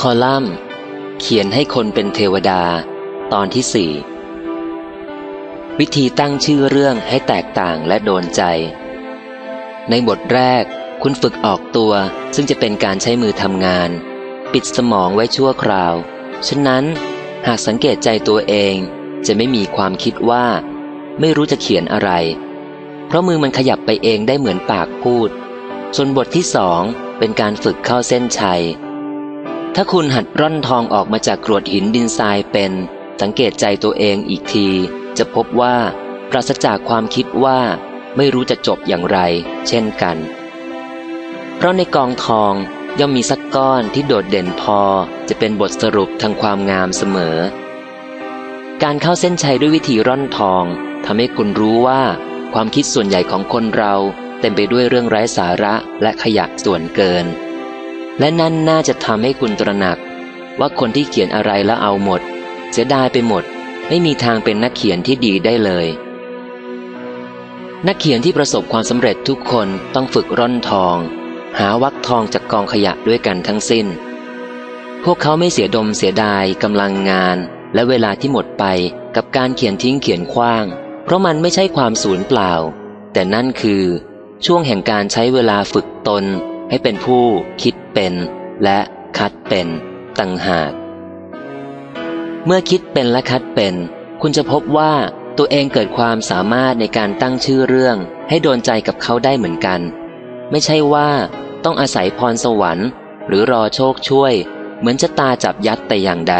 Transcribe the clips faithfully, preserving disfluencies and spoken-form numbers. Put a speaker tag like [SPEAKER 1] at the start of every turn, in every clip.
[SPEAKER 1] คอลัมน์เขียนให้คนเป็นเทวดาตอนที่สี่วิธีตั้งชื่อเรื่องให้แตกต่างและโดนใจในบทแรกคุณฝึกออกตัวซึ่งจะเป็นการใช้มือทำงานปิดสมองไว้ชั่วคราวฉะนั้นหากสังเกตใจตัวเองจะไม่มีความคิดว่าไม่รู้จะเขียนอะไรเพราะมือมันขยับไปเองได้เหมือนปากพูดส่วนบทที่สองเป็นการฝึกเข้าเส้นชัยถ้าคุณหัดร่อนทองออกมาจากกรวดหินดินทรายเป็นสังเกตใจตัวเองอีกทีจะพบว่าปราศจากความคิดว่าไม่รู้จะจบอย่างไรเช่นกันเพราะในกองทองย่อมมีสักก้อนที่โดดเด่นพอจะเป็นบทสรุปทางความงามเสมอการเข้าเส้นชัยด้วยวิธีร่อนทองทำให้คุณรู้ว่าความคิดส่วนใหญ่ของคนเราเต็มไปด้วยเรื่องไร้สาระและขยะส่วนเกินและนั่นน่าจะทำให้คุณตระหนักว่าคนที่เขียนอะไรแล้วเอาหมดเสียดายไปหมดไม่มีทางเป็นนักเขียนที่ดีได้เลยนักเขียนที่ประสบความสำเร็จทุกคนต้องฝึกร่อนทองหาวักทองจากกองขยะด้วยกันทั้งสิ้นพวกเขาไม่เสียดมเสียดายกำลังงานและเวลาที่หมดไปกับการเขียนทิ้งเขียนขว้างเพราะมันไม่ใช่ความสูญเปล่าแต่นั่นคือช่วงแห่งการใช้เวลาฝึกตนให้เป็นผู้คิดเป็นและคัดเป็นต่างหากเมื่อคิดเป็นและคัดเป็นคุณจะพบว่าตัวเองเกิดความสามารถในการตั้งชื่อเรื่องให้โดนใจกับเขาได้เหมือนกันไม่ใช่ว่าต้องอาศัยพรสวรรค์หรือรอโชคช่วยเหมือนจะตาจับยัดแต่อย่างใด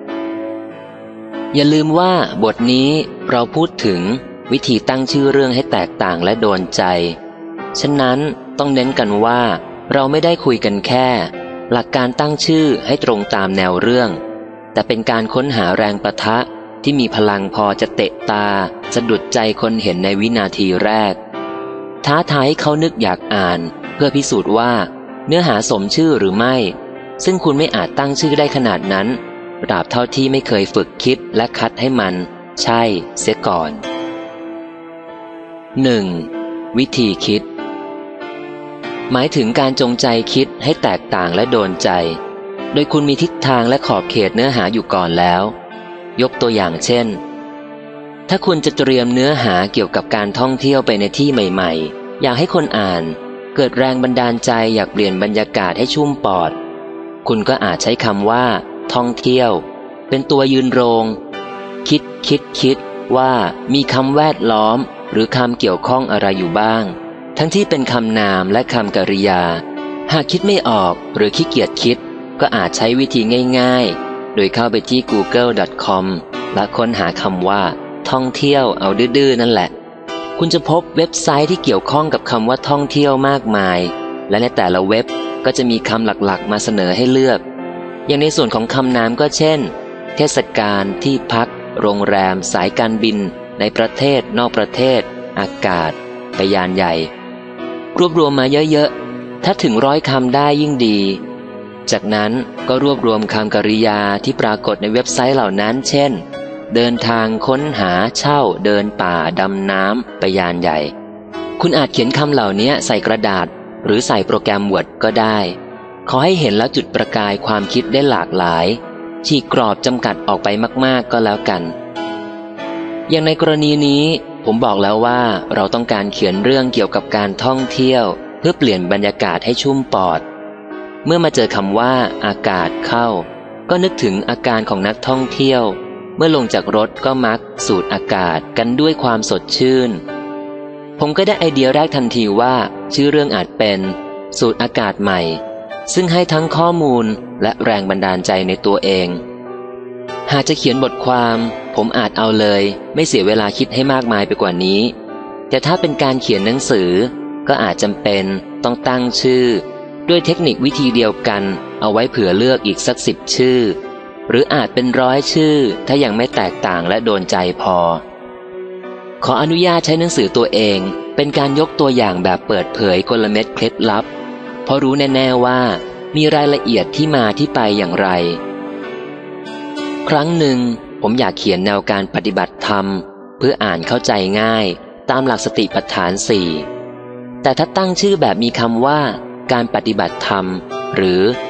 [SPEAKER 1] อย่าลืมว่าบทนี้เราพูดถึงวิธีตั้งชื่อเรื่องให้แตกต่างและโดนใจฉะนั้นต้องเน้นกันว่าเราไม่ได้คุยกันแค่หลักการตั้งชื่อให้ตรงตามแนวเรื่องแต่เป็นการค้นหาแรงปะทะที่มีพลังพอจะเตะตาสะดุดใจคนเห็นในวินาทีแรกท้าทายให้เขานึกอยากอ่านเพื่อพิสูจน์ว่าเนื้อหาสมชื่อหรือไม่ซึ่งคุณไม่อาจตั้งชื่อได้ขนาดนั้นตราบเท่าที่ไม่เคยฝึกคิดและคัดให้มันใช่เสียก่อน หนึ่ง. วิธีคิดหมายถึงการจงใจคิดให้แตกต่างและโดนใจโดยคุณมีทิศทางและขอบเขตเนื้อหาอยู่ก่อนแล้วยกตัวอย่างเช่นถ้าคุณจะเตรียมเนื้อหาเกี่ยวกับการท่องเที่ยวไปในที่ใหม่ๆอยากให้คนอ่านเกิดแรงบันดาลใจอยากเปลี่ยนบรรยากาศให้ชุ่มปอดคุณก็อาจใช้คำว่าท่องเที่ยวเป็นตัวยืนโรงคิดคิดคิดว่ามีคำแวดล้อมหรือคำเกี่ยวข้องอะไรอยู่บ้างทั้งที่เป็นคำนามและคำกริยาหากคิดไม่ออกหรือขี้เกียจคิดก็อาจใช้วิธีง่ายๆโดยเข้าไปที่ กูเกิล ดอท คอม และค้นหาคำว่าท่องเที่ยวเอาดื้อๆนั่นแหละคุณจะพบเว็บไซต์ที่เกี่ยวข้องกับคำว่าท่องเที่ยวมากมายและในแต่ละเว็บก็จะมีคำหลักๆมาเสนอให้เลือกอย่างในส่วนของคำนามก็เช่นเทศกาลที่พักโรงแรมสายการบินในประเทศนอกประเทศอากาศไปยานใหญ่รวบรวมมาเยอะๆถ้าถึงร้อยคำได้ยิ่งดีจากนั้นก็รวบรวมคำกริยาที่ปรากฏในเว็บไซต์เหล่านั้นเช่นเดินทางค้นหาเช่าเดินป่าดำน้ำไปยานใหญ่คุณอาจเขียนคำเหล่านี้ใส่กระดาษหรือใส่โปรแกรม Word ก็ได้ขอให้เห็นแล้วจุดประกายความคิดได้หลากหลายฉีกกรอบจำกัดออกไปมากๆก็แล้วกันอย่างในกรณีนี้ผมบอกแล้วว่าเราต้องการเขียนเรื่องเกี่ยวกับการท่องเที่ยวเพื่อเปลี่ยนบรรยากาศให้ชุ่มปอดเมื่อมาเจอคำว่าอากาศเข้าก็นึกถึงอาการของนักท่องเที่ยวเมื่อลงจากรถก็มักสูดอากาศกันด้วยความสดชื่นผมก็ได้ไอเดียแรกทันทีว่าชื่อเรื่องอาจเป็นสูดอากาศใหม่ซึ่งให้ทั้งข้อมูลและแรงบันดาลใจในตัวเองหากจะเขียนบทความผมอาจเอาเลยไม่เสียเวลาคิดให้มากมายไปกว่านี้แต่ถ้าเป็นการเขียนหนังสือก็อาจจำเป็นต้องตั้งชื่อด้วยเทคนิควิธีเดียวกันเอาไว้เผื่อเลือกอีกสักสิบชื่อหรืออาจเป็นร้อยชื่อถ้ายังไม่แตกต่างและโดนใจพอขออนุญาตใช้หนังสือตัวเองเป็นการยกตัวอย่างแบบเปิดเผยกลเม็ดเคล็ดลับเพราะรู้แน่ๆว่ามีรายละเอียดที่มาที่ไปอย่างไรครั้งหนึ่งผมอยากเขียนแนวการปฏิบัติธรรมเพื่ออ่านเข้าใจง่ายตามหลักสติปัฏฐานสี่แต่ถ้าตั้งชื่อแบบมีคำว่าการปฏิบัติธรรมหรือ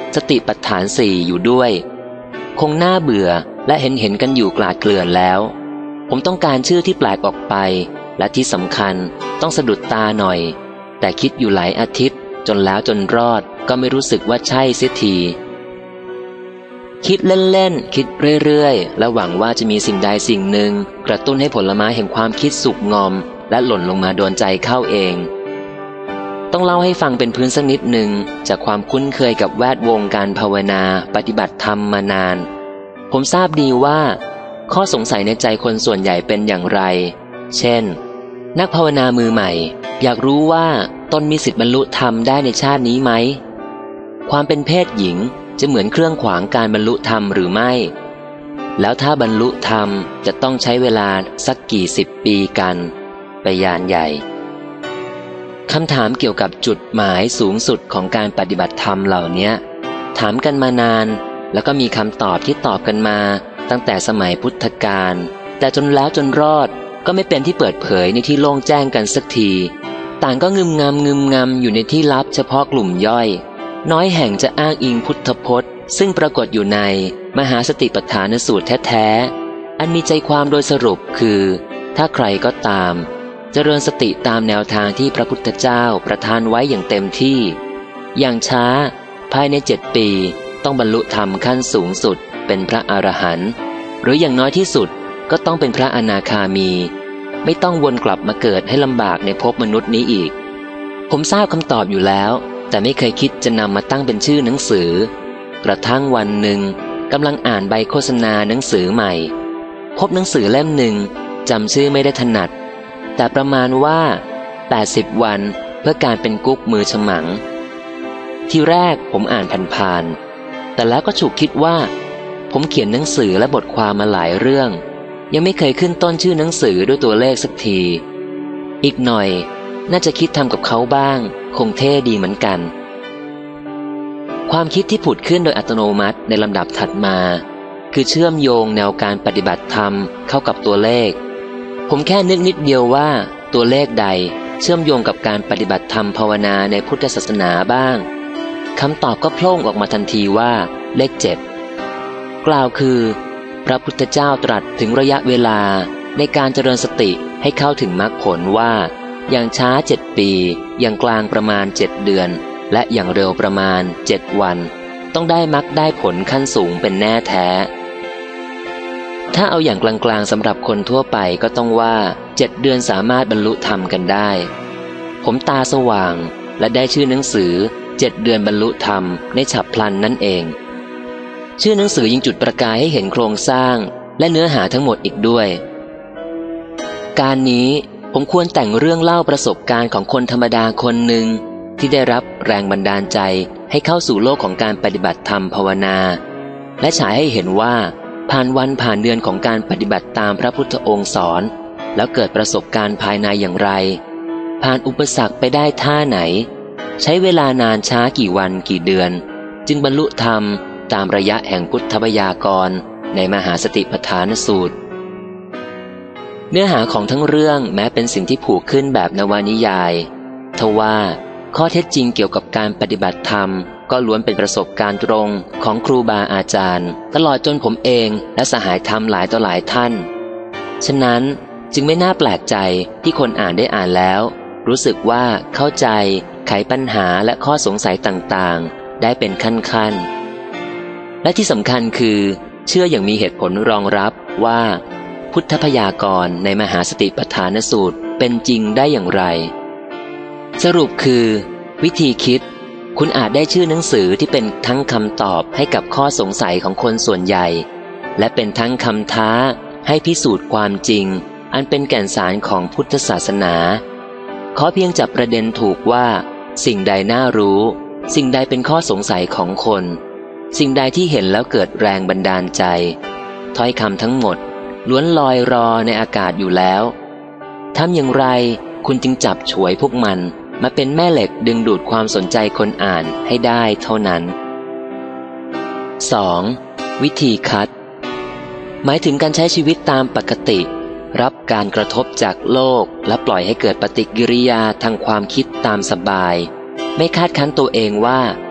[SPEAKER 1] สติปัฏฐานสี่อยู่ด้วยคงน่าเบื่อและเห็นเห็นกันอยู่กลาดเกลื่อนแล้วผมต้องการชื่อที่แปลกออกไปและที่สำคัญต้องสะดุดตาหน่อยแต่คิดอยู่หลายอาทิตย์จนแล้วจนรอดก็ไม่รู้สึกว่าใช่เสียทีคิดเล่นๆคิดเรื่อยๆและหวังว่าจะมีสิ่งใดสิ่งหนึ่งกระตุ้นให้ผลไม้แห่งความคิดสุกงอมและหล่นลงมาโดนใจเข้าเองต้องเล่าให้ฟังเป็นพื้นสักนิดหนึ่งจากความคุ้นเคยกับแวดวงการภาวนาปฏิบัติธรรมมานานผมทราบดีว่าข้อสงสัยในใจคนส่วนใหญ่เป็นอย่างไรเช่นนักภาวนามือใหม่อยากรู้ว่าตนมีสิทธิบรรลุธรรมได้ในชาตินี้ไหมความเป็นเพศหญิงจะเหมือนเครื่องขวางการบรรลุธรรมหรือไม่แล้วถ้าบรรลุธรรมจะต้องใช้เวลาสักกี่สิบปีกันไปยานใหญ่คำถามเกี่ยวกับจุดหมายสูงสุดของการปฏิบัติธรรมเหล่านี้ถามกันมานานแล้วก็มีคำตอบที่ตอบกันมาตั้งแต่สมัยพุทธกาลแต่จนแล้วจนรอดก็ไม่เป็นที่เปิดเผยในที่โล่งแจ้งกันสักทีต่างก็งึมงำงึมงำอยู่ในที่ลับเฉพาะกลุ่มย่อยน้อยแห่งจะอ้างอิงพุทธพจน์ซึ่งปรากฏอยู่ในมหาสติปัฏฐานสูตรแท้ๆอันมีใจความโดยสรุปคือถ้าใครก็ตามเจริญสติตามแนวทางที่พระพุทธเจ้าประทานไว้อย่างเต็มที่อย่างช้าภายในเจ็ดปีต้องบรรลุธรรมขั้นสูงสุดเป็นพระอรหันต์หรืออย่างน้อยที่สุดก็ต้องเป็นพระอนาคามีไม่ต้องวนกลับมาเกิดให้ลำบากในภพมนุษย์นี้อีกผมทราบคำตอบอยู่แล้วแต่ไม่เคยคิดจะนำมาตั้งเป็นชื่อหนังสือกระทั่งวันหนึ่งกำลังอ่านใบโฆษณาหนังสือใหม่พบหนังสือเล่มหนึ่งจำชื่อไม่ได้ถนัดแต่ประมาณว่าแปดสิบวันเพื่อการเป็นกุ๊กมือฉมังที่แรกผมอ่านผ่านๆแต่แล้วก็ฉุกคิดว่าผมเขียนหนังสือและบทความมาหลายเรื่องยังไม่เคยขึ้นต้นชื่อหนังสือด้วยตัวเลขสักทีอีกหน่อยน่าจะคิดทำกับเขาบ้างคงเท่ดีเหมือนกันความคิดที่ผุดขึ้นโดยอัตโนมัติในลำดับถัดมาคือเชื่อมโยงแนวการปฏิบัติธรรมเข้ากับตัวเลขผมแค่นึกนิดเดียวว่าตัวเลขใดเชื่อมโยงกับการปฏิบัติธรรมภาวนาในพุทธศาสนาบ้างคำตอบก็โผล่ออกมาทันทีว่าเลขเจ็ดกล่าวคือพระพุทธเจ้าตรัสถึงระยะเวลาในการเจริญสติให้เข้าถึงมรรคผลว่าอย่างช้าเจ็ดปีอย่างกลางประมาณเจ็ดเดือนและอย่างเร็วประมาณเจ็ดวันต้องได้มรรคได้ผลขั้นสูงเป็นแน่แท้ถ้าเอาอย่างกลางๆสำหรับคนทั่วไปก็ต้องว่าเจ็ดเดือนสามารถบรรลุธรรมกันได้ผมตาสว่างและได้ชื่อหนังสือเจ็ดเดือนบรรลุธรรมในฉับพลันนั่นเองชื่อหนังสือยังจุดประกายให้เห็นโครงสร้างและเนื้อหาทั้งหมดอีกด้วยการนี้ผมควรแต่งเรื่องเล่าประสบการณ์ของคนธรรมดาคนหนึ่งที่ได้รับแรงบันดาลใจให้เข้าสู่โลกของการปฏิบัติธรรมภาวนาและฉายให้เห็นว่าผ่านวันผ่านเดือนของการปฏิบัติตามพระพุทธองค์สอนแล้วเกิดประสบการณ์ภายในอย่างไรผ่านอุปสรรคไปได้ท่าไหนใช้เวลานานช้ากี่วันกี่เดือนจึงบรรลุธรรมตามระยะแห่งพุทธพยากรณ์ในมหาสติปัฏฐานสูตรเนื้อหาของทั้งเรื่องแม้เป็นสิ่งที่ผูกขึ้นแบบนวนิยายทว่าข้อเท็จจริงเกี่ยวกับการปฏิบัติธรรมก็ล้วนเป็นประสบการณ์ตรงของครูบาอาจารย์ตลอดจนผมเองและสหายธรรมหลายต่อหลายท่านฉะนั้นจึงไม่น่าแปลกใจที่คนอ่านได้อ่านแล้วรู้สึกว่าเข้าใจไขปัญหาและข้อสงสัยต่างๆได้เป็นขั้นๆและที่สำคัญคือเชื่ออย่างมีเหตุผลรองรับว่าพุทธพยากรณ์ในมหาสติปัฏฐานสูตรเป็นจริงได้อย่างไรสรุปคือวิธีคิดคุณอาจได้ชื่อหนังสือที่เป็นทั้งคำตอบให้กับข้อสงสัยของคนส่วนใหญ่และเป็นทั้งคำท้าให้พิสูจน์ความจริงอันเป็นแก่นสารของพุทธศาสนาขอเพียงจับประเด็นถูกว่าสิ่งใดน่ารู้สิ่งใดเป็นข้อสงสัยของคนสิ่งใดที่เห็นแล้วเกิดแรงบันดาลใจถ้อยคำทั้งหมดล้วนลอยรอในอากาศอยู่แล้วทำอย่างไรคุณจึงจับฉวยพวกมันมาเป็นแม่เหล็กดึงดูดความสนใจคนอ่านให้ได้เท่านั้น สอง. วิธีคัดหมายถึงการใช้ชีวิตตามปกติรับการกระทบจากโลกและปล่อยให้เกิดปฏิกิริยาทางความคิดตามสบายไม่คาดคั้นตัวเองว่า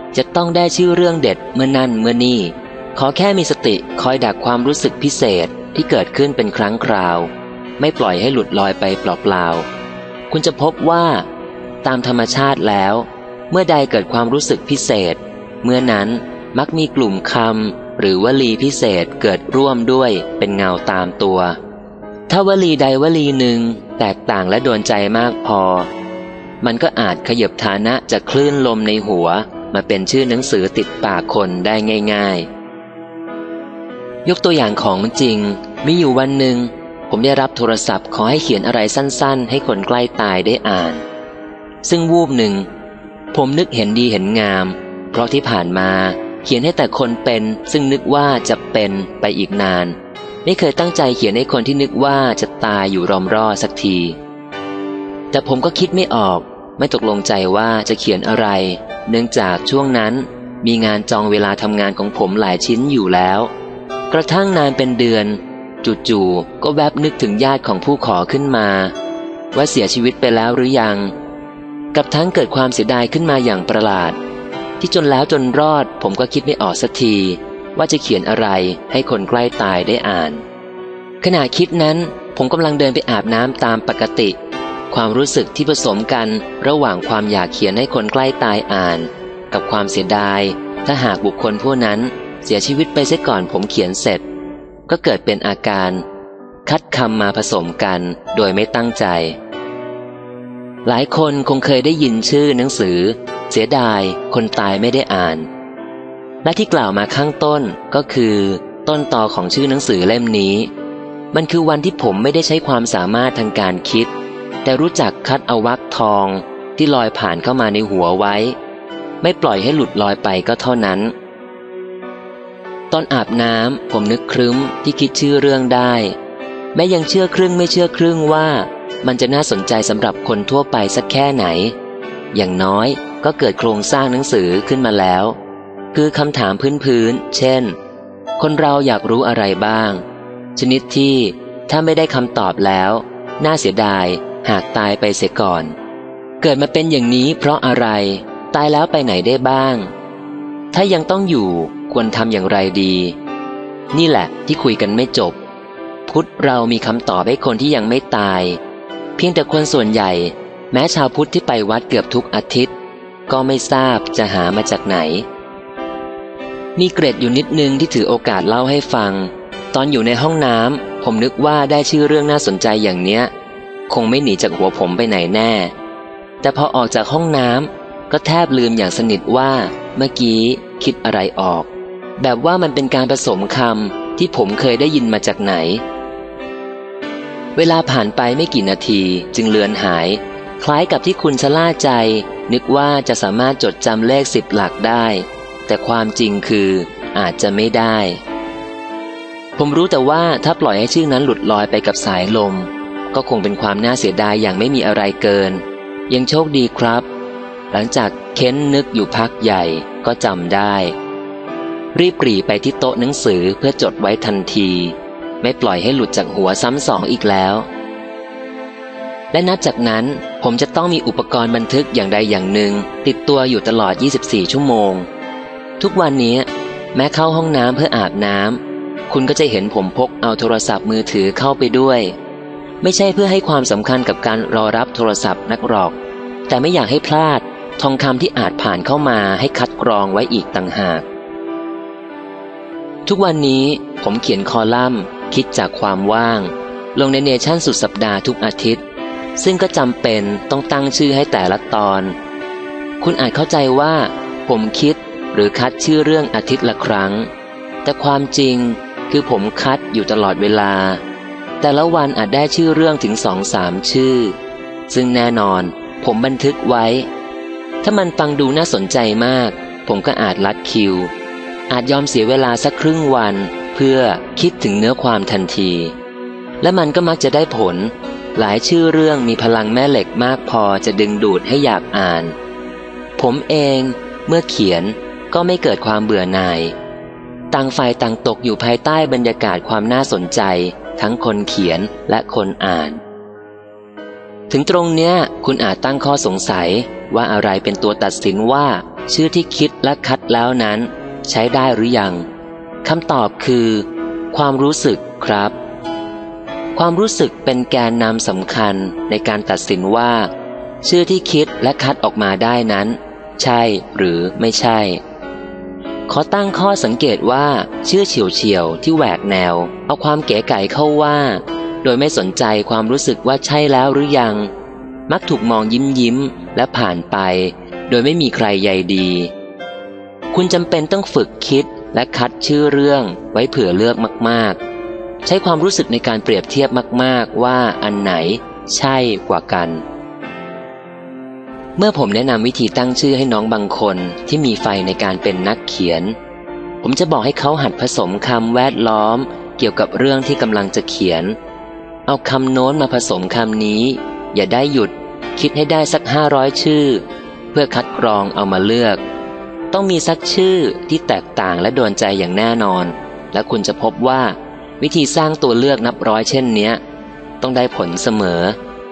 [SPEAKER 1] จะต้องได้ชื่อเรื่องเด็ดเมื่อนั่นเมื่อนี่ขอแค่มีสติคอยดักความรู้สึกพิเศษที่เกิดขึ้นเป็นครั้งคราวไม่ปล่อยให้หลุดลอยไปเปล่าๆคุณจะพบว่าตามธรรมชาติแล้วเมื่อใดเกิดความรู้สึกพิเศษเมื่อนั้นมักมีกลุ่มคำหรือวลีพิเศษเกิดร่วมด้วยเป็นเงาตามตัวถ้าวลีใดวลีหนึ่งแตกต่างและโดนใจมากพอมันก็อาจขยับฐานะจากคลื่นลมในหัวมาเป็นชื่อหนังสือติดปากคนได้ง่ายๆยกตัวอย่างของจริงมีอยู่วันหนึ่งผมได้รับโทรศัพท์ขอให้เขียนอะไรสั้นๆให้คนใกล้ตายได้อ่านซึ่งวูบหนึ่งผมนึกเห็นดีเห็นงามเพราะที่ผ่านมาเขียนให้แต่คนเป็นซึ่งนึกว่าจะเป็นไปอีกนานไม่เคยตั้งใจเขียนให้คนที่นึกว่าจะตายอยู่รอมรอสักทีแต่ผมก็คิดไม่ออกไม่ตกลงใจว่าจะเขียนอะไรเนื่องจากช่วงนั้นมีงานจองเวลาทำงานของผมหลายชิ้นอยู่แล้วกระทั่งนานเป็นเดือนจู่ๆก็แวบนึกถึงญาติของผู้ขอขึ้นมาว่าเสียชีวิตไปแล้วหรือยังกับทั้งเกิดความเสียดายขึ้นมาอย่างประหลาดที่จนแล้วจนรอดผมก็คิดไม่ออกสักทีว่าจะเขียนอะไรให้คนใกล้ตายได้อ่านขณะคิดนั้นผมกำลังเดินไปอาบน้ำตามปกติความรู้สึกที่ผสมกันระหว่างความอยากเขียนให้คนใกล้ตายอ่านกับความเสียดายถ้าหากบุคคลผู้นั้นเสียชีวิตไปเสียก่อนผมเขียนเสร็จก็เกิดเป็นอาการคัดคำมาผสมกันโดยไม่ตั้งใจหลายคนคงเคยได้ยินชื่อหนังสือเสียดายคนตายไม่ได้อ่านและที่กล่าวมาข้างต้นก็คือต้นตอของชื่อหนังสือเล่มนี้มันคือวันที่ผมไม่ได้ใช้ความสามารถทางการคิดแต่รู้จักคัดเอาวรรคทองที่ลอยผ่านเข้ามาในหัวไว้ไม่ปล่อยให้หลุดลอยไปก็เท่านั้นตอนอาบน้ำผมนึกครึ้มที่คิดชื่อเรื่องได้แม้ยังเชื่อครึ่งไม่เชื่อครึ่งว่ามันจะน่าสนใจสำหรับคนทั่วไปสักแค่ไหนอย่างน้อยก็เกิดโครงสร้างหนังสือขึ้นมาแล้วคือคำถามพื้นๆเช่นคนเราอยากรู้อะไรบ้างชนิดที่ถ้าไม่ได้คำตอบแล้วน่าเสียดายหากตายไปเสียก่อนเกิดมาเป็นอย่างนี้เพราะอะไรตายแล้วไปไหนได้บ้างถ้ายังต้องอยู่ควรทำอย่างไรดีนี่แหละที่คุยกันไม่จบพุทธเรามีคำตอบให้คนที่ยังไม่ตายเพียงแต่คนส่วนใหญ่แม้ชาวพุทธที่ไปวัดเกือบทุกอาทิตย์ก็ไม่ทราบจะหามาจากไหนมีเกร็ดอยู่นิดนึงที่ถือโอกาสเล่าให้ฟังตอนอยู่ในห้องน้ำผมนึกว่าได้ชื่อเรื่องน่าสนใจอย่างเนี้ยคงไม่หนีจากหัวผมไปไหนแน่แต่พอออกจากห้องน้ำก็แทบลืมอย่างสนิทว่าเมื่อกี้คิดอะไรออกแบบว่ามันเป็นการผสมคำที่ผมเคยได้ยินมาจากไหนเวลาผ่านไปไม่กี่นาทีจึงเลือนหายคล้ายกับที่คุณชะล่าใจนึกว่าจะสามารถจดจำเลขสิบหลักได้แต่ความจริงคืออาจจะไม่ได้ผมรู้แต่ว่าถ้าปล่อยให้ชื่อนั้นหลุดลอยไปกับสายลมก็คงเป็นความน่าเสียดายอย่างไม่มีอะไรเกินยังโชคดีครับหลังจากเค้นนึกอยู่พักใหญ่ก็จำได้รีบปรีไปที่โต๊ะหนังสือเพื่อจดไว้ทันทีไม่ปล่อยให้หลุดจากหัวซ้ำสองอีกแล้วและนับจากนั้นผมจะต้องมีอุปกรณ์บันทึกอย่างใดอย่างหนึ่งติดตัวอยู่ตลอดยี่สิบสี่ชั่วโมงทุกวันนี้แม้เข้าห้องน้ำเพื่ออาบน้ำคุณก็จะเห็นผมพกเอาโทรศัพท์มือถือเข้าไปด้วยไม่ใช่เพื่อให้ความสำคัญกับการรอรับโทรศัพท์นักหรอกแต่ไม่อยากให้พลาดทองคำที่อาจผ่านเข้ามาให้คัดกรองไว้อีกต่างหากทุกวันนี้ผมเขียนคอลัมน์คิดจากความว่างลงในเนชั่นสุดสัปดาห์ทุกอาทิตย์ซึ่งก็จำเป็นต้องตั้งชื่อให้แต่ละตอนคุณอาจเข้าใจว่าผมคิดหรือคัดชื่อเรื่องอาทิตย์ละครั้งแต่ความจริงคือผมคัดอยู่ตลอดเวลาแต่ละวันอาจได้ชื่อเรื่องถึงสองสามชื่อซึ่งแน่นอนผมบันทึกไว้ถ้ามันฟังดูน่าสนใจมากผมก็อาจลัดคิวอาจยอมเสียเวลาสักครึ่งวันเพื่อคิดถึงเนื้อความทันทีและมันก็มักจะได้ผลหลายชื่อเรื่องมีพลังแม่เหล็กมากพอจะดึงดูดให้อยากอ่านผมเองเมื่อเขียนก็ไม่เกิดความเบื่อหน่ายต่างฝ่ายต่างตกอยู่ภายใต้บรรยากาศความน่าสนใจทั้งคนเขียนและคนอ่านถึงตรงเนี้ยคุณอาจตั้งข้อสงสัยว่าอะไรเป็นตัวตัดสินว่าชื่อที่คิดและคัดแล้วนั้นใช้ได้หรือยังคำตอบคือ ความรู้สึกครับความรู้สึกเป็นแกนนำสำคัญในการตัดสินว่าชื่อที่คิดและคัดออกมาได้นั้นใช่หรือไม่ใช่ขอตั้งข้อสังเกตว่าชื่อเฉียวๆที่แหวกแนวเอาความเก๋ไก๋เข้าว่าโดยไม่สนใจความรู้สึกว่าใช่แล้วหรือยังมักถูกมองยิ้มยิ้มและผ่านไปโดยไม่มีใครใยดีคุณจำเป็นต้องฝึกคิดและคัดชื่อเรื่องไว้เผื่อเลือกมากๆใช้ความรู้สึกในการเปรียบเทียบมากๆว่าอันไหนใช่กว่ากันเมื่อผมแนะนำวิธีตั้งชื่อให้น้องบางคนที่มีไฟในการเป็นนักเขียนผมจะบอกให้เขาหัดผสมคำแวดล้อมเกี่ยวกับเรื่องที่กำลังจะเขียนเอาคำโน้นมาผสมคำนี้อย่าได้หยุดคิดให้ได้สักห้าร้อยชื่อเพื่อคัดกรองเอามาเลือกต้องมีสักชื่อที่แตกต่างและโดนใจอย่างแน่นอนและคุณจะพบว่าวิธีสร้างตัวเลือกนับร้อยเช่นเนี้ยต้องได้ผลเสมอ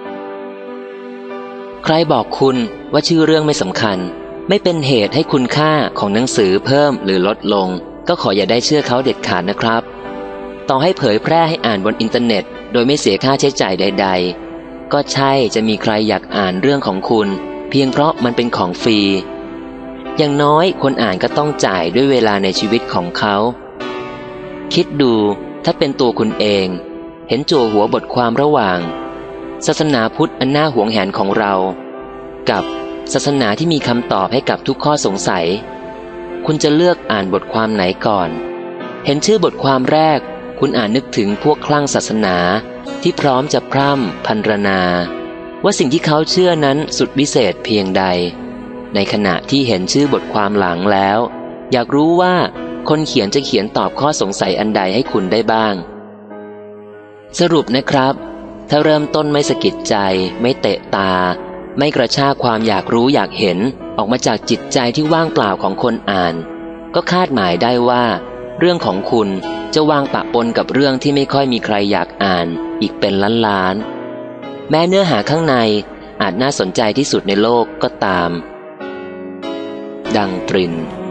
[SPEAKER 1] ใครบอกคุณว่าชื่อเรื่องไม่สำคัญไม่เป็นเหตุให้คุณค่าของหนังสือเพิ่มหรือลดลงก็ขออย่าได้เชื่อเขาเด็ดขาดนะครับต่อให้เผยแพร่ให้อ่านบนอินเทอร์เน็ตโดยไม่เสียค่าใช้จ่ายใดๆก็ใช่จะมีใครอยากอ่านเรื่องของคุณเพียงเพราะมันเป็นของฟรีอย่างน้อยคนอ่านก็ต้องจ่ายด้วยเวลาในชีวิตของเขาคิดดูถ้าเป็นตัวคุณเองเห็นจั่วหัวบทความระหว่างศาสนาพุทธอันน่าหวงแหนของเรากับศาสนาที่มีคำตอบให้กับทุกข้อสงสัยคุณจะเลือกอ่านบทความไหนก่อนเห็นชื่อบทความแรกคุณอ่านนึกถึงพวกคลั่งศาสนาที่พร้อมจะพร่ำพรรณนาว่าสิ่งที่เขาเชื่อนั้นสุดวิเศษเพียงใดในขณะที่เห็นชื่อบทความหลังแล้วอยากรู้ว่าคนเขียนจะเขียนตอบข้อสงสัยอันใดให้คุณได้บ้างสรุปนะครับถ้าเริ่มต้นไม่สะกิดใจไม่เตะตาไม่กระชากความอยากรู้อยากเห็นออกมาจากจิตใจที่ว่างเปล่าของคนอ่านก็คาดหมายได้ว่าเรื่องของคุณจะวางปะปนกับเรื่องที่ไม่ค่อยมีใครอยากอ่านอีกเป็นล้านๆแม้เนื้อหาข้างในอาจน่าสนใจที่สุดในโลกก็ตามดังตริน